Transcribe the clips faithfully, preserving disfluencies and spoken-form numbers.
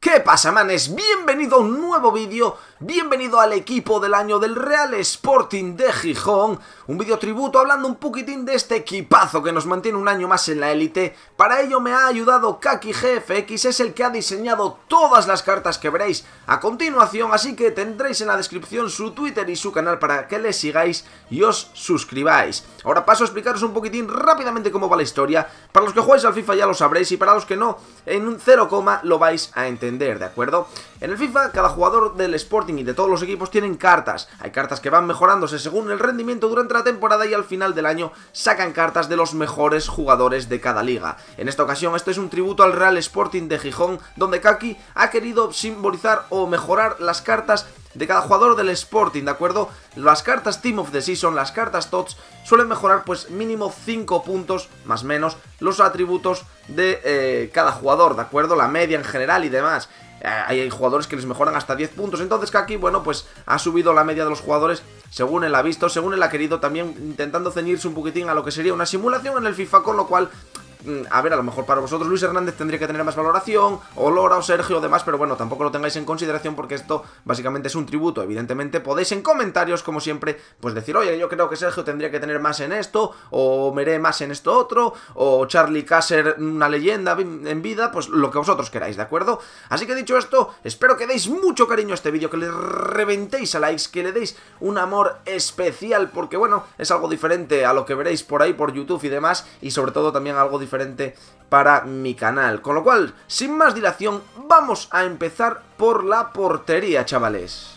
¿Qué pasa, manes? Bienvenido a un nuevo vídeo, bienvenido al equipo del año del Real Sporting de Gijón. Un vídeo tributo hablando un poquitín de este equipazo que nos mantiene un año más en la élite. Para ello me ha ayudado Kaki G F X, es el que ha diseñado todas las cartas que veréis a continuación. Así que tendréis en la descripción su Twitter y su canal para que le sigáis y os suscribáis. Ahora paso a explicaros un poquitín rápidamente cómo va la historia. Para los que jugáis al FIFA ya lo sabréis y para los que no, en un cero coma lo vais a entender. ¿De acuerdo? En el FIFA, cada jugador del Sporting y de todos los equipos tienen cartas. Hay cartas que van mejorándose según el rendimiento durante la temporada y al final del año sacan cartas de los mejores jugadores de cada liga. En esta ocasión, esto es un tributo al Real Sporting de Gijón, donde Kaki ha querido simbolizar o mejorar las cartas de cada jugador del Sporting, ¿de acuerdo? Las cartas Team of the Season, las cartas T O T S, suelen mejorar pues mínimo cinco puntos, más o menos, los atributos de eh, cada jugador, ¿de acuerdo? La media en general y demás. Eh, hay jugadores que les mejoran hasta diez puntos, entonces Kaki, bueno, pues ha subido la media de los jugadores según él ha visto, según él ha querido, también intentando ceñirse un poquitín a lo que sería una simulación en el FIFA, con lo cual... A ver, a lo mejor para vosotros Luis Hernández tendría que tener más valoración, o Lora, o Sergio, o demás, pero bueno, tampoco lo tengáis en consideración porque esto básicamente es un tributo. Evidentemente podéis en comentarios, como siempre, pues decir, oye, yo creo que Sergio tendría que tener más en esto, o Meré más en esto otro, o Charlie Kasser, una leyenda en vida, pues lo que vosotros queráis, ¿de acuerdo? Así que dicho esto, espero que deis mucho cariño a este vídeo, que le reventéis a likes, que le deis un amor especial, porque bueno, es algo diferente a lo que veréis por ahí, por YouTube y demás, y sobre todo también algo diferente diferente para mi canal. Con lo cual, sin más dilación, vamos a empezar por la portería, chavales.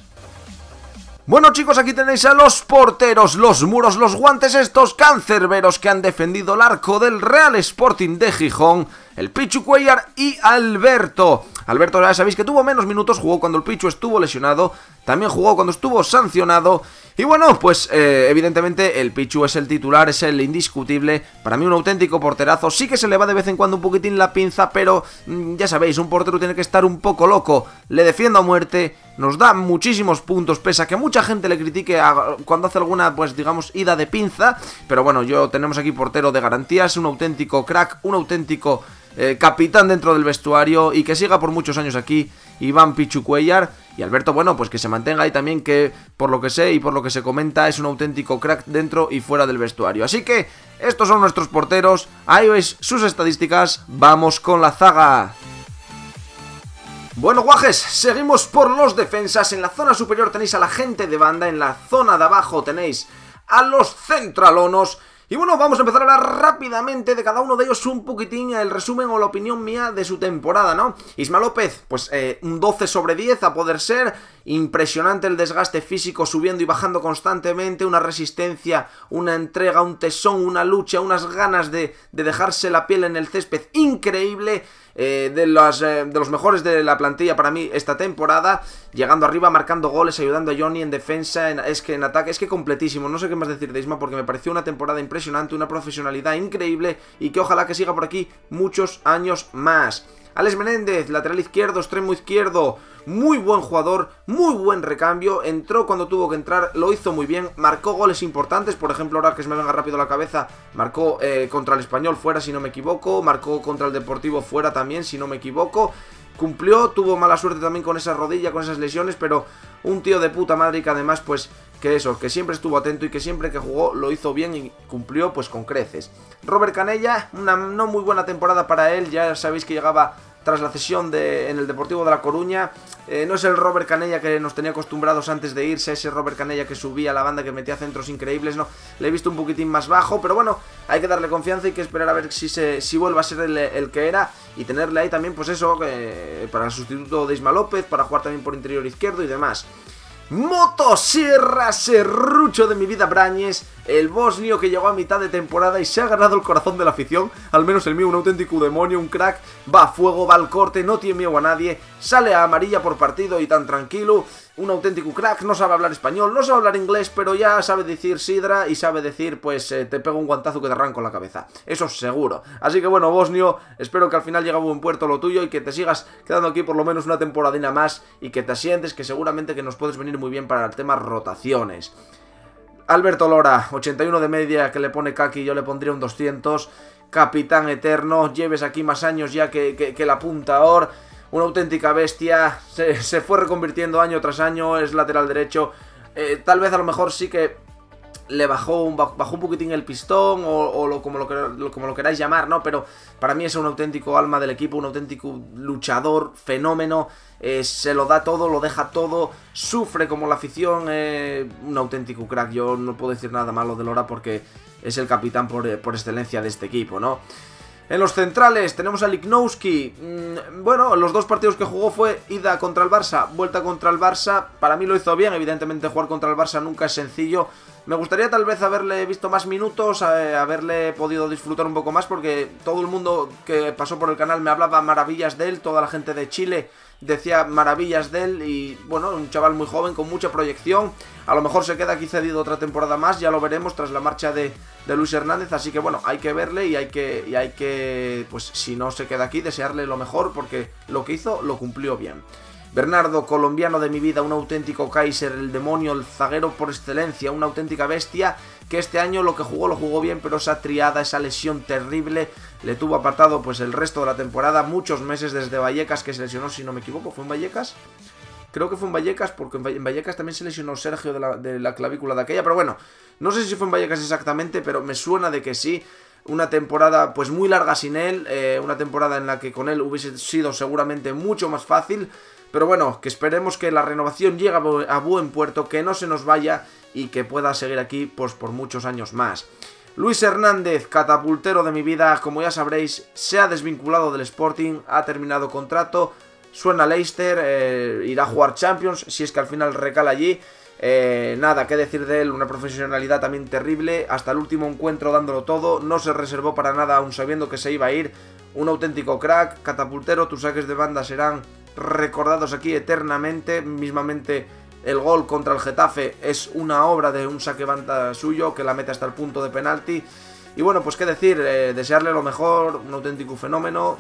Bueno, chicos, aquí tenéis a los porteros, los muros, los guantes, estos cancerberos que han defendido el arco del Real Sporting de Gijón, el Pichu Cuellar y Alberto. Alberto ya sabéis que tuvo menos minutos, jugó cuando el Pichu estuvo lesionado, también jugó cuando estuvo sancionado. Y bueno, pues eh, evidentemente el Pichu es el titular, es el indiscutible. Para mí un auténtico porterazo. Sí que se le va de vez en cuando un poquitín la pinza, pero mmm, ya sabéis, un portero tiene que estar un poco loco. Le defiendo a muerte, nos da muchísimos puntos, pese a que mucha gente le critique a, cuando hace alguna, pues digamos, ida de pinza. Pero bueno, yo tenemos aquí portero de garantías, un auténtico crack, un auténtico... Eh, capitán dentro del vestuario y que siga por muchos años aquí, Iván Pichu Cuellar. Y Alberto, bueno, pues que se mantenga ahí también, que por lo que sé y por lo que se comenta es un auténtico crack dentro y fuera del vestuario. Así que estos son nuestros porteros, ahí veis sus estadísticas, vamos con la zaga. Bueno, guajes, seguimos por los defensas. En la zona superior tenéis a la gente de banda, en la zona de abajo tenéis a los centralonos. Y bueno, vamos a empezar a hablar rápidamente de cada uno de ellos, un poquitín el resumen o la opinión mía de su temporada, ¿no? Isma López, pues eh, un doce sobre diez a poder ser, impresionante el desgaste físico, subiendo y bajando constantemente, una resistencia, una entrega, un tesón, una lucha, unas ganas de, de dejarse la piel en el césped increíble. Eh, de, los, eh, de los mejores de la plantilla para mí esta temporada, llegando arriba, marcando goles, ayudando a Johnny en defensa, en, es que en ataque, es que completísimo, no sé qué más decir de Isma porque me pareció una temporada impresionante, una profesionalidad increíble y que ojalá que siga por aquí muchos años más. Alex Menéndez, lateral izquierdo, extremo izquierdo, muy buen jugador, muy buen recambio, entró cuando tuvo que entrar, lo hizo muy bien, marcó goles importantes, por ejemplo, ahora que se me venga rápido a la cabeza, marcó eh, contra el Español fuera si no me equivoco, marcó contra el Deportivo fuera también si no me equivoco, cumplió, tuvo mala suerte también con esa rodilla, con esas lesiones, pero un tío de puta madre que además pues... que eso, que siempre estuvo atento y que siempre que jugó lo hizo bien y cumplió pues con creces. Robert Canella, una no muy buena temporada para él, ya sabéis que llegaba tras la cesión de, en el Deportivo de La Coruña. Eh, no es el Robert Canella que nos tenía acostumbrados antes de irse, ese Robert Canella que subía a la banda, que metía centros increíbles, no, le he visto un poquitín más bajo, pero bueno, hay que darle confianza y que esperar a ver si, se, si vuelve a ser el, el que era y tenerle ahí también pues eso, eh, para el sustituto de Isma López, para jugar también por interior izquierdo y demás. Motosierra serrucho de mi vida Brañes, el bosnio que llegó a mitad de temporada y se ha ganado el corazón de la afición, al menos el mío, un auténtico demonio, un crack, va a fuego, va al corte, no tiene miedo a nadie, sale a amarilla por partido y tan tranquilo, un auténtico crack, no sabe hablar español, no sabe hablar inglés, pero ya sabe decir sidra y sabe decir, pues, eh, te pego un guantazo que te arranco la cabeza, eso es seguro. Así que bueno, bosnio, espero que al final llegue a buen puerto lo tuyo y que te sigas quedando aquí por lo menos una temporadina más y que te asientes, que seguramente que nos puedes venir muy bien para el tema rotaciones. Alberto Lora, ochenta y uno de media que le pone Kaki, yo le pondría un doscientos. Capitán eterno, lleves aquí más años ya que, que, que la punta ahora. una auténtica bestia, se, se fue reconvirtiendo año tras año, es lateral derecho, eh, tal vez a lo mejor sí que le bajó un, bajó un poquitín el pistón, o, o lo, como, lo, lo, como lo queráis llamar, ¿no? Pero para mí es un auténtico alma del equipo, un auténtico luchador, fenómeno, eh, se lo da todo, lo deja todo, sufre como la afición, eh, un auténtico crack. Yo no puedo decir nada malo de Lora porque es el capitán por, por excelencia de este equipo, ¿no? En los centrales tenemos a Lichnowsky. mm, Bueno, los dos partidos que jugó fue ida contra el Barça, vuelta contra el Barça. Para mí lo hizo bien, evidentemente jugar contra el Barça nunca es sencillo. Me gustaría tal vez haberle visto más minutos, eh, haberle podido disfrutar un poco más, porque todo el mundo que pasó por el canal me hablaba maravillas de él. Toda la gente de Chile decía maravillas de él y bueno, un chaval muy joven con mucha proyección. A lo mejor se queda aquí cedido otra temporada más, ya lo veremos tras la marcha de, de Luis Hernández. Así que bueno, hay que verle y hay que, y hay que, pues si no se queda aquí, desearle lo mejor, porque lo que hizo lo cumplió bien. Bernardo, colombiano de mi vida, un auténtico Kaiser, el demonio, el zaguero por excelencia, una auténtica bestia, que este año lo que jugó lo jugó bien, pero esa triada, esa lesión terrible, le tuvo apartado pues el resto de la temporada, muchos meses desde Vallecas, que se lesionó, si no me equivoco. ¿Fue en Vallecas? Creo que fue en Vallecas, porque en Vallecas también se lesionó Sergio de la, de la clavícula de aquella, pero bueno, no sé si fue en Vallecas exactamente, pero me suena de que sí. Una temporada pues muy larga sin él, eh, una temporada en la que con él hubiese sido seguramente mucho más fácil. Pero bueno, que esperemos que la renovación llegue a buen puerto, que no se nos vaya y que pueda seguir aquí pues por muchos años más. Luis Hernández, catapultero de mi vida, como ya sabréis, se ha desvinculado del Sporting, ha terminado contrato, suena Leicester, eh, irá a jugar Champions, si es que al final recala allí. Eh, nada, qué decir de él, una profesionalidad también terrible, hasta el último encuentro dándolo todo, no se reservó para nada aun sabiendo que se iba a ir, un auténtico crack, catapultero, tus saques de banda serán recordados aquí eternamente. Mismamente el gol contra el Getafe es una obra de un saque banda suyo que la mete hasta el punto de penalti. Y bueno, pues qué decir, eh, desearle lo mejor, un auténtico fenómeno,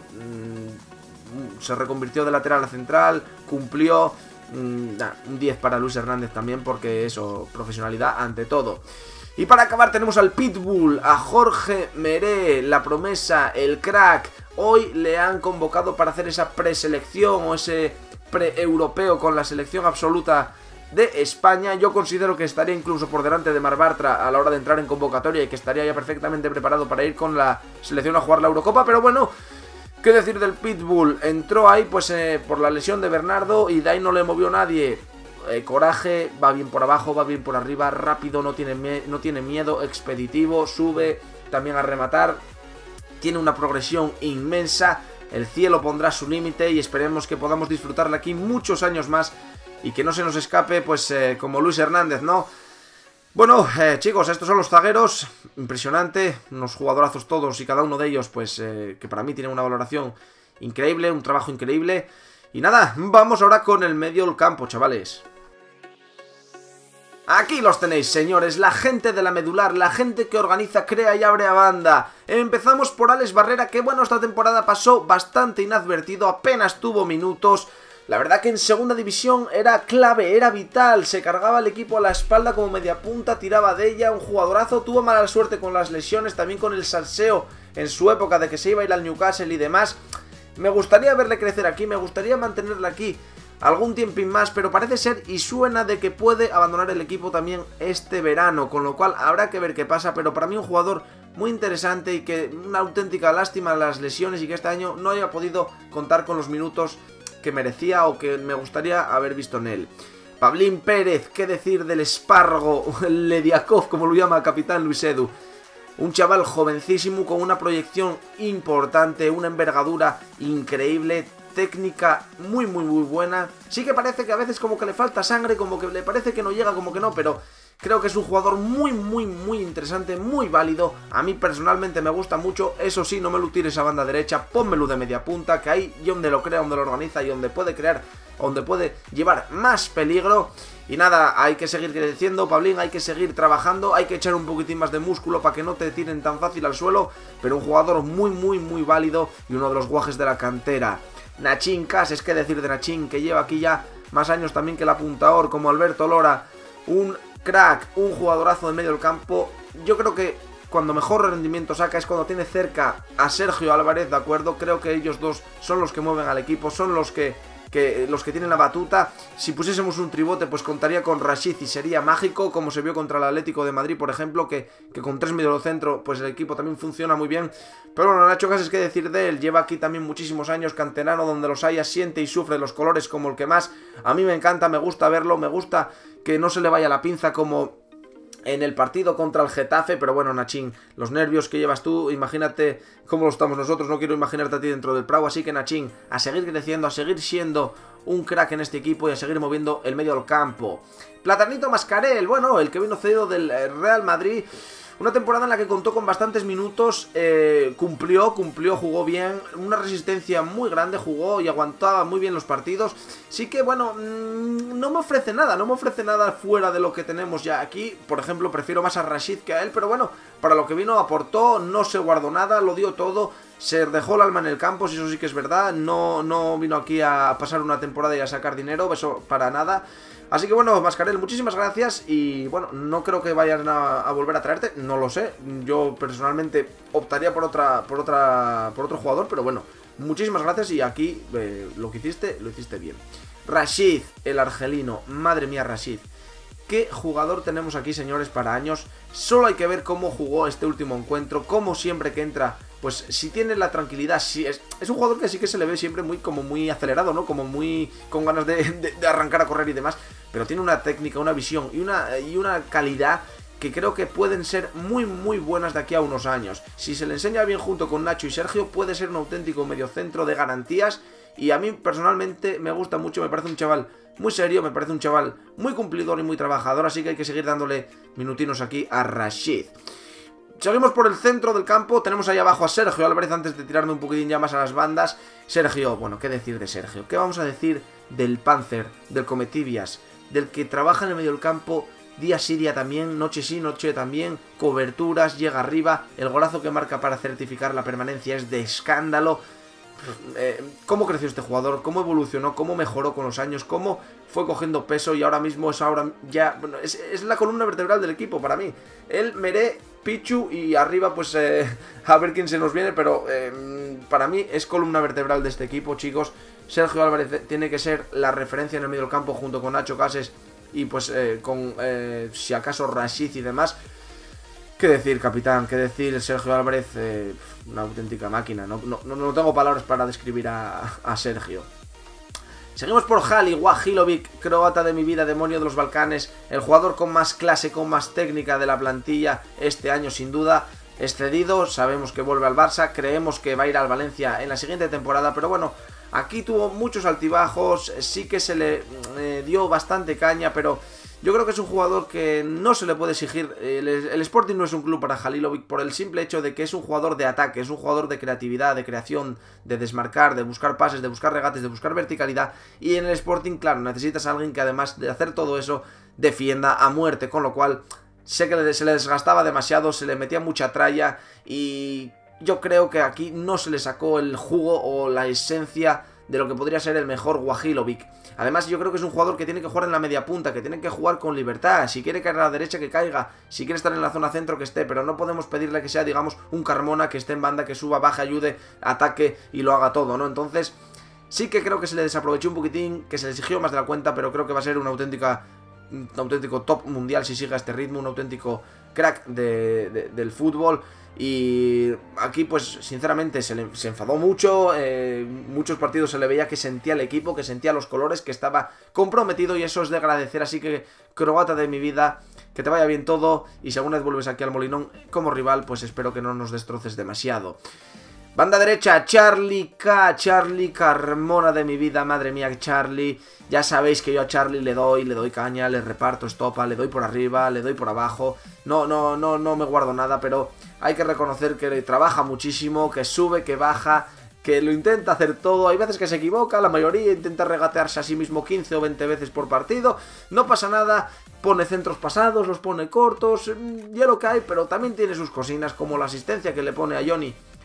mm, se reconvirtió de lateral a central, cumplió, mm, nah, un diez para Luis Hernández también, porque eso, profesionalidad ante todo. Y para acabar tenemos al Pitbull, a Jorge Meré, la promesa, el crack. Hoy le han convocado para hacer esa preselección o ese pre-europeo con la selección absoluta de España. Yo considero que estaría incluso por delante de Marc Bartra a la hora de entrar en convocatoria y que estaría ya perfectamente preparado para ir con la selección a jugar la Eurocopa. Pero bueno, qué decir del Pitbull. Entró ahí pues eh, por la lesión de Bernardo y de ahí no le movió nadie. Eh, coraje, va bien por abajo, va bien por arriba, rápido, no tiene, no tiene miedo, expeditivo, sube también a rematar. Tiene una progresión inmensa, el cielo pondrá su límite y esperemos que podamos disfrutarla aquí muchos años más y que no se nos escape, pues eh, como Luis Hernández, ¿no? Bueno, eh, chicos, estos son los zagueros, impresionante, unos jugadorazos todos y cada uno de ellos, pues eh, que para mí tienen una valoración increíble, un trabajo increíble. Y nada, vamos ahora con el medio del campo, chavales. Aquí los tenéis, señores, la gente de la medular, la gente que organiza, crea y abre a banda. Empezamos por Alex Barrera, que bueno, esta temporada pasó bastante inadvertido, apenas tuvo minutos. La verdad que en segunda división era clave, era vital, se cargaba el equipo a la espalda como media punta, tiraba de ella, un jugadorazo, tuvo mala suerte con las lesiones, también con el salseo en su época de que se iba a ir al Newcastle y demás. Me gustaría verle crecer aquí, me gustaría mantenerle aquí algún tiempín más, pero parece ser y suena de que puede abandonar el equipo también este verano, con lo cual habrá que ver qué pasa, pero para mí un jugador muy interesante y que una auténtica lástima las lesiones y que este año no haya podido contar con los minutos que merecía o que me gustaría haber visto en él. Pablín Pérez, qué decir del Espargo, el Lediakov, como lo llama el capitán Luis Edu. Un chaval jovencísimo con una proyección importante, una envergadura increíble, técnica muy muy muy buena. Sí que parece que a veces como que le falta sangre, como que le parece que no llega, como que no, pero creo que es un jugador muy muy muy interesante, muy válido. A mí personalmente me gusta mucho. Eso sí, no me lo tires a banda derecha, pónmelo de media punta, que ahí y donde lo crea, donde lo organiza y donde puede crear, donde puede llevar más peligro. Y nada, hay que seguir creciendo, Pablín, hay que seguir trabajando, hay que echar un poquitín más de músculo para que no te tiren tan fácil al suelo, pero un jugador muy muy muy válido y uno de los guajes de la cantera. Nachín Cases, qué decir de Nachín, que lleva aquí ya más años también que el apuntador, como Alberto Lora, un crack, un jugadorazo de medio del campo. Yo creo que cuando mejor rendimiento saca, es cuando tiene cerca a Sergio Álvarez, ¿de acuerdo? Creo que ellos dos son los que mueven al equipo, son los que... que los que tienen la batuta. Si pusiésemos un tribote, pues contaría con Rashid y sería mágico, como se vio contra el Atlético de Madrid, por ejemplo, que, que con tres mediocentros, pues el equipo también funciona muy bien. Pero bueno, Nacho Cases, qué decir de él, lleva aquí también muchísimos años, canterano, donde los haya, siente y sufre los colores como el que más. A mí me encanta, me gusta verlo, me gusta que no se le vaya la pinza como en el partido contra el Getafe, pero bueno, Nachín, los nervios que llevas tú, imagínate cómo lo estamos nosotros, no quiero imaginarte a ti dentro del Prado, así que Nachín, a seguir creciendo, a seguir siendo un crack en este equipo y a seguir moviendo el medio del campo. Platanito Mascarell, bueno, el que vino cedido del Real Madrid, una temporada en la que contó con bastantes minutos, eh, cumplió, cumplió, jugó bien, una resistencia muy grande, jugó y aguantaba muy bien los partidos. Sí que, bueno, mmm, no me ofrece nada, no me ofrece nada fuera de lo que tenemos ya aquí. Por ejemplo, prefiero más a Rashid que a él, pero bueno, para lo que vino aportó, no se guardó nada, lo dio todo, se dejó el alma en el campo, si eso sí que es verdad, no, no vino aquí a pasar una temporada y a sacar dinero, eso para nada. Así que bueno, Mascarell, muchísimas gracias y bueno, no creo que vayan a, a volver a traerte, no lo sé. Yo personalmente optaría por otra, por otra, por otro jugador, pero bueno, muchísimas gracias y aquí eh, lo que hiciste, lo hiciste bien. Rashid, el argelino, madre mía Rashid. ¿Qué jugador tenemos aquí, señores, para años? Solo hay que ver cómo jugó este último encuentro, cómo siempre que entra, pues si tiene la tranquilidad, si es, es un jugador que sí que se le ve siempre muy como muy acelerado, ¿no? Como muy con ganas de, de, de arrancar a correr y demás, pero tiene una técnica, una visión y una, y una calidad que creo que pueden ser muy muy buenas de aquí a unos años. Si se le enseña bien junto con Nacho y Sergio, puede ser un auténtico mediocentro de garantías y a mí personalmente me gusta mucho, me parece un chaval muy serio, me parece un chaval muy cumplidor y muy trabajador, así que hay que seguir dándole minutinos aquí a Rashid. Seguimos por el centro del campo, tenemos ahí abajo a Sergio Álvarez antes de tirarme un poquitín ya más a las bandas. Sergio, bueno, ¿qué decir de Sergio? ¿Qué vamos a decir del Panzer, del Cometibias, del que trabaja en el medio del campo día sí, día también, noche sí, noche también, coberturas, llega arriba, el golazo que marca para certificar la permanencia es de escándalo? Eh, cómo creció este jugador, cómo evolucionó, cómo mejoró con los años, cómo fue cogiendo peso y ahora mismo es ahora ya, bueno, es, es la columna vertebral del equipo para mí. Él, Meré, Pichu y arriba pues eh, a ver quién se nos viene, pero eh, para mí es columna vertebral de este equipo, chicos. Sergio Álvarez tiene que ser la referencia en el medio del campo junto con Nacho Cases y pues eh, con eh, si acaso Rashid y demás. ¿Qué decir, capitán? ¿Qué decir? Sergio Álvarez, eh, una auténtica máquina. No, no, no tengo palabras para describir a, a Sergio. Seguimos por Hali Wahilovic, croata de mi vida, demonio de los Balcanes, el jugador con más clase, con más técnica de la plantilla este año sin duda. Es cedido, sabemos que vuelve al Barça, creemos que va a ir al Valencia en la siguiente temporada, pero bueno, aquí tuvo muchos altibajos, sí que se le eh, dio bastante caña, pero yo creo que es un jugador que no se le puede exigir. El, el Sporting no es un club para Halilovic por el simple hecho de que es un jugador de ataque, es un jugador de creatividad, de creación, de desmarcar, de buscar pases, de buscar regates, de buscar verticalidad. Y en el Sporting, claro, necesitas a alguien que además de hacer todo eso, defienda a muerte, con lo cual sé que le, se le desgastaba demasiado, se le metía mucha tralla y yo creo que aquí no se le sacó el jugo o la esencia de lo que podría ser el mejor Wahilovic. Además yo creo que es un jugador que tiene que jugar en la media punta, que tiene que jugar con libertad, si quiere caer a la derecha que caiga, si quiere estar en la zona centro que esté, pero no podemos pedirle que sea, digamos, un Carmona que esté en banda, que suba, baje, ayude, ataque y lo haga todo, ¿no? Entonces sí que creo que se le desaprovechó un poquitín, que se le exigió más de la cuenta, pero creo que va a ser una auténtica, un auténtico top mundial si sigue a este ritmo, un auténtico crack de, de, del fútbol. Y aquí pues sinceramente se, le, se enfadó mucho, eh, muchos partidos se le veía que sentía el equipo, que sentía los colores, que estaba comprometido y eso es de agradecer, así que croata de mi vida, que te vaya bien todo y si alguna vez vuelves aquí al Molinón como rival pues espero que no nos destroces demasiado. Banda derecha, Charlie K, Charlie Carmona de mi vida, madre mía, Charlie. Ya sabéis que yo a Charlie le doy, le doy caña, le reparto estopa, le doy por arriba, le doy por abajo. No, no, no, no me guardo nada, pero hay que reconocer que trabaja muchísimo, que sube, que baja, que lo intenta hacer todo. Hay veces que se equivoca, la mayoría intenta regatearse a sí mismo quince o veinte veces por partido. No pasa nada, pone centros pasados, los pone cortos, ya lo que hay, pero también tiene sus cosinas, como la asistencia que le pone a Johnny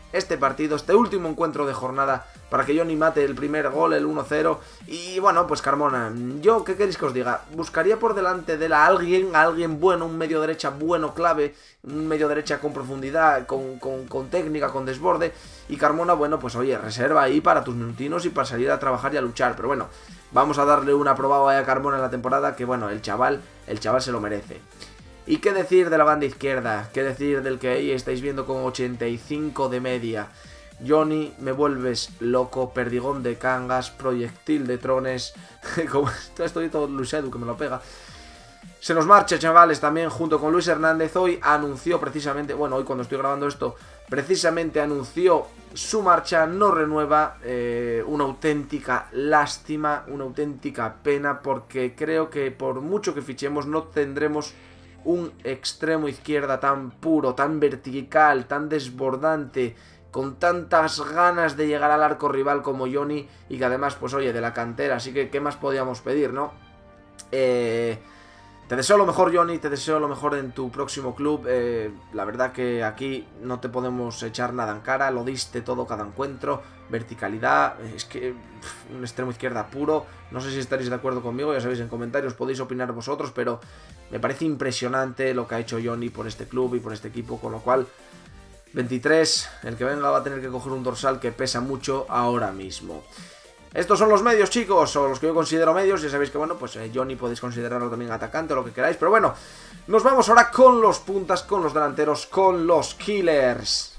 este partido, este último encuentro de jornada, para que Johnny mate el primer gol, el uno cero. Y bueno, pues Carmona, yo, ¿qué queréis que os diga? Buscaría por delante de la alguien, a alguien bueno, un medio derecha bueno, clave, un medio derecha con profundidad, con, con, con técnica, con desborde. Y Carmona, bueno, pues oye, reserva ahí para tus minutinos y para salir a trabajar y a luchar. Pero bueno, vamos a darle una probada a Carmona en la temporada, que bueno, el chaval, el chaval se lo merece. ¿Y qué decir de la banda izquierda? ¿Qué decir del que ahí estáis viendo con ochenta y cinco de media? Johnny, me vuelves loco, perdigón de cangas, proyectil de trones, como estoy todo Luis Edu que me lo pega. Se nos marcha, chavales, también junto con Luis Hernández. Hoy anunció precisamente, bueno, hoy cuando estoy grabando esto, precisamente anunció su marcha, no renueva. eh, Una auténtica lástima, una auténtica pena, porque creo que por mucho que fichemos no tendremos un extremo izquierda tan puro, tan vertical, tan desbordante, con tantas ganas de llegar al arco rival como Johnny, y que además, pues oye, de la cantera, así que ¿qué más podíamos pedir, no? Eh... Te deseo lo mejor, Johnny, te deseo lo mejor en tu próximo club. eh, La verdad que aquí no te podemos echar nada en cara, lo diste todo cada encuentro, verticalidad, es que pff, un extremo izquierda puro. No sé si estaréis de acuerdo conmigo, ya sabéis, en comentarios podéis opinar vosotros, pero me parece impresionante lo que ha hecho Johnny por este club y por este equipo, con lo cual veintitrés, el que venga va a tener que coger un dorsal que pesa mucho ahora mismo. Estos son los medios, chicos, o los que yo considero medios. Ya sabéis que, bueno, pues eh, Johnny podéis considerarlo también atacante o lo que queráis. Pero bueno, nos vamos ahora con los puntas, con los delanteros, con los killers.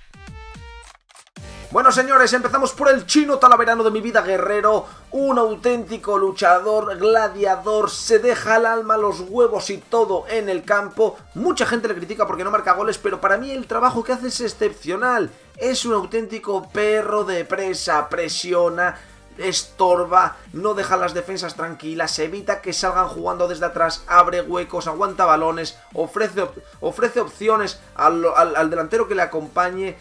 Bueno, señores, empezamos por el chino talaverano de mi vida, Guerrero. Un auténtico luchador, gladiador, se deja el alma, los huevos y todo en el campo. Mucha gente le critica porque no marca goles, pero para mí el trabajo que hace es excepcional. Es un auténtico perro de presa, presiona, estorba, no deja las defensas tranquilas, evita que salgan jugando desde atrás, abre huecos, aguanta balones, ofrece, op ofrece opciones al, al, al delantero que le acompañe.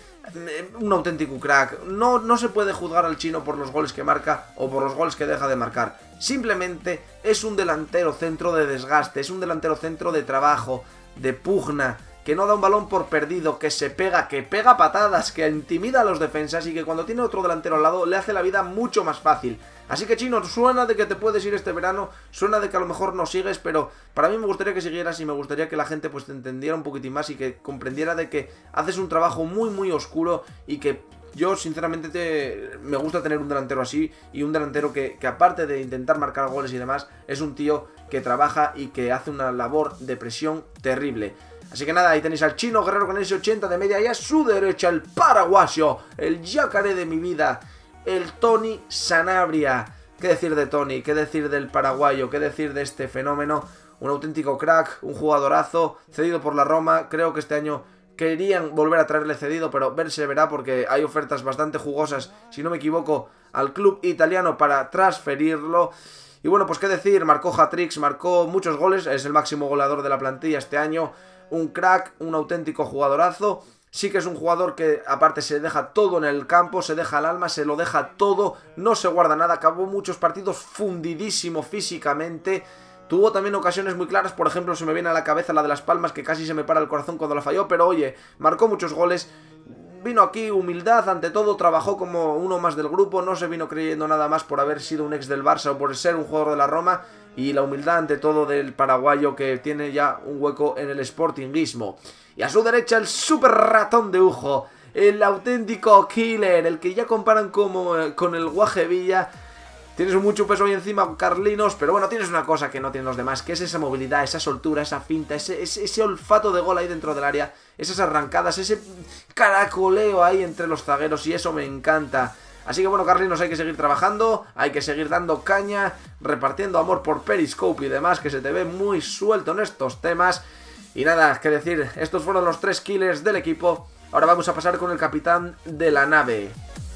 Un auténtico crack. No, no se puede juzgar al chino por los goles que marca o por los goles que deja de marcar. Simplemente es un delantero centro de desgaste, es un delantero centro de trabajo, de pugna, que no da un balón por perdido, que se pega, que pega patadas, que intimida a los defensas y que cuando tiene otro delantero al lado le hace la vida mucho más fácil. Así que, chino, suena de que te puedes ir este verano, suena de que a lo mejor no sigues, pero para mí me gustaría que siguieras y me gustaría que la gente pues te entendiera un poquitín más y que comprendiera de que haces un trabajo muy muy oscuro y que yo sinceramente te, me gusta tener un delantero así y un delantero que, que aparte de intentar marcar goles y demás, es un tío que trabaja y que hace una labor de presión terrible. Así que nada, ahí tenéis al chino Guerrero con ese ochenta de media y a su derecha el paraguayo, el yacaré de mi vida, el Tony Sanabria. ¿Qué decir de Tony? ¿Qué decir del paraguayo? ¿Qué decir de este fenómeno? Un auténtico crack, un jugadorazo, cedido por la Roma. Creo que este año querían volver a traerle cedido, pero ver se verá porque hay ofertas bastante jugosas, si no me equivoco, al club italiano para transferirlo. Y bueno, pues qué decir, marcó hat-tricks, marcó muchos goles, es el máximo goleador de la plantilla este año. Un crack, un auténtico jugadorazo. Sí que es un jugador que aparte se deja todo en el campo, se deja el alma, se lo deja todo, no se guarda nada. Acabó muchos partidos fundidísimo físicamente. Tuvo también ocasiones muy claras, por ejemplo se me viene a la cabeza la de Las Palmas, que casi se me para el corazón cuando la falló, pero oye, marcó muchos goles. Vino aquí humildad, ante todo trabajó como uno más del grupo, no se vino creyendo nada más por haber sido un ex del Barça o por ser un jugador de la Roma, y la humildad ante todo del paraguayo que tiene ya un hueco en el sportinguismo. Y a su derecha el super ratón de Ujo, el auténtico killer, el que ya comparan como eh, con el Guaje Villa. Tienes mucho peso ahí encima, Carlinos, pero bueno, tienes una cosa que no tienen los demás, que es esa movilidad, esa soltura, esa finta, ese, ese, ese olfato de gol ahí dentro del área, esas arrancadas, ese caracoleo ahí entre los zagueros, y eso me encanta. Así que bueno, Carlinos, hay que seguir trabajando, hay que seguir dando caña, repartiendo amor por Periscope y demás, que se te ve muy suelto en estos temas. Y nada, que decir, estos fueron los tres killers del equipo. Ahora vamos a pasar con el capitán de la nave.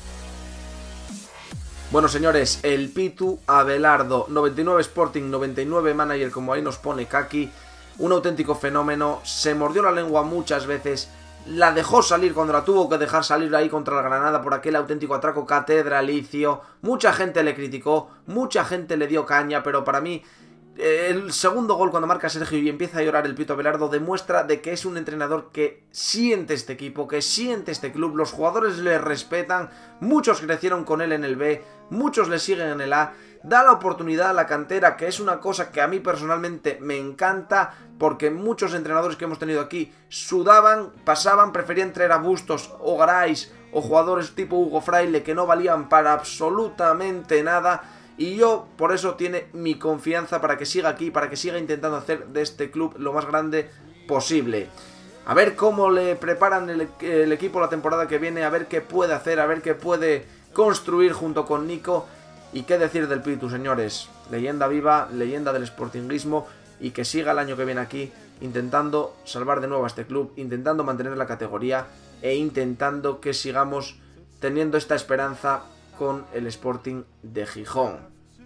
Bueno, señores, el Pitu Abelardo, noventa y nueve Sporting, noventa y nueve Manager, como ahí nos pone Kaki, un auténtico fenómeno, se mordió la lengua muchas veces, la dejó salir cuando la tuvo que dejar salir ahí contra la Granada por aquel auténtico atraco catedralicio, mucha gente le criticó, mucha gente le dio caña, pero para mí El segundo gol cuando marca Sergio y empieza a llorar el Pito Abelardo demuestra de que es un entrenador que siente este equipo, que siente este club, los jugadores le respetan, muchos crecieron con él en el B, muchos le siguen en el A, da la oportunidad a la cantera, que es una cosa que a mí personalmente me encanta, porque muchos entrenadores que hemos tenido aquí sudaban, pasaban, preferían traer a Bustos o Garay o jugadores tipo Hugo Fraile que no valían para absolutamente nada. Y yo, por eso, tiene mi confianza para que siga aquí, para que siga intentando hacer de este club lo más grande posible. A ver cómo le preparan el, el equipo la temporada que viene, a ver qué puede hacer, a ver qué puede construir junto con Nico. Y qué decir del Pitu, señores. Leyenda viva, leyenda del sportinguismo, y que siga el año que viene aquí intentando salvar de nuevo a este club, intentando mantener la categoría e intentando que sigamos teniendo esta esperanza con el Sporting de Gijón.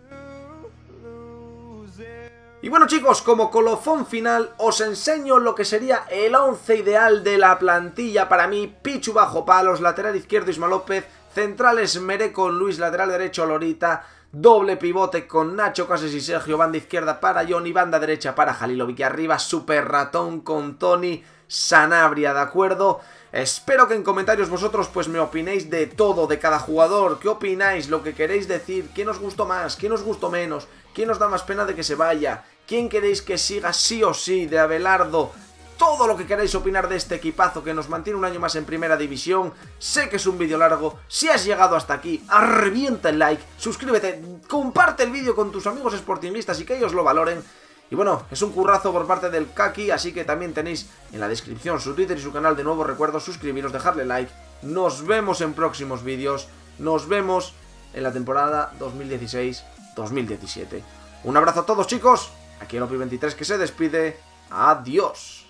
Y bueno, chicos, como colofón final os enseño lo que sería el once ideal de la plantilla para mí. Pichu bajo palos, lateral izquierdo Isma López, centrales Meré con Luis, lateral derecho Lorita, doble pivote con Nacho Cases y Sergio, banda izquierda para Johnny, banda derecha para Halilovic, arriba Super Ratón con Tony, Sanabria, ¿de acuerdo? Espero que en comentarios vosotros pues me opinéis de todo, de cada jugador, qué opináis, lo que queréis decir, quién os gustó más, quién os gustó menos, quién os da más pena de que se vaya, quién queréis que siga sí o sí, de Abelardo, todo lo que queráis opinar de este equipazo que nos mantiene un año más en primera división. Sé que es un vídeo largo, si has llegado hasta aquí, revienta el like, suscríbete, comparte el vídeo con tus amigos sportingistas y que ellos lo valoren. Y bueno, es un currazo por parte del Kaki, así que también tenéis en la descripción su Twitter y su canal. De nuevo recuerdo suscribiros, dejarle like. Nos vemos en próximos vídeos, nos vemos en la temporada dos mil dieciséis dos mil diecisiete. Un abrazo a todos, chicos, aquí el Opi veintitrés que se despide, adiós.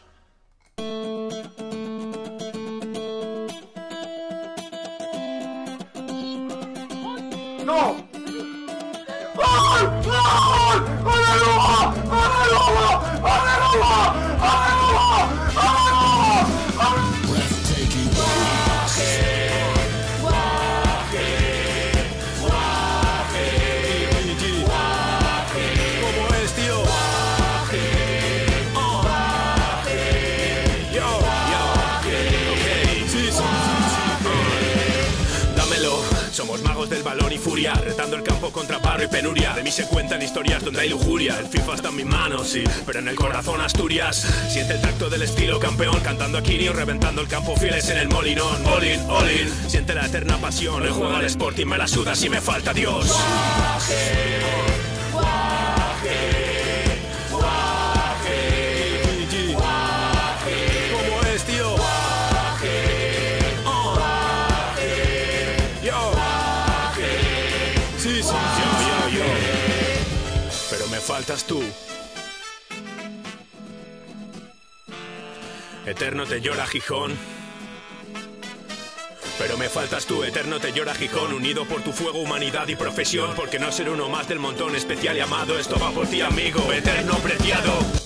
¡No! ¡Gol! ¡Gol! ¡Gol de Lugo! ¡Gol de Lugo! ¡Gol de Lugo! ¡Gol de Lugo! ¡Gol de Lugo! ¿Cómo es, tío? Yo, yo, ok, sí, sí, sí, dámelo. Somos magos del balón y furia, retando el campo contra barro y penuria. De mí se cuentan historias donde hay lujuria. El FIFA está en mis manos, sí, pero en el corazón Asturias. Siente el tacto del estilo campeón, cantando a Kirio, reventando el campo fieles en el molinón. All in, all in, siente la eterna pasión. El juego al Sporting me la suda si me falta Dios. Guaje, guaje, guaje, guaje. ¿Cómo es, tío? Sí, sí, yo, yo, yo. Pero me faltas tú. Eterno te llora Gijón. Pero me faltas tú, eterno te llora Gijón. Unido por tu fuego, humanidad y profesión. Porque no ser uno más del montón especial y amado. Esto va por ti, amigo, eterno preciado.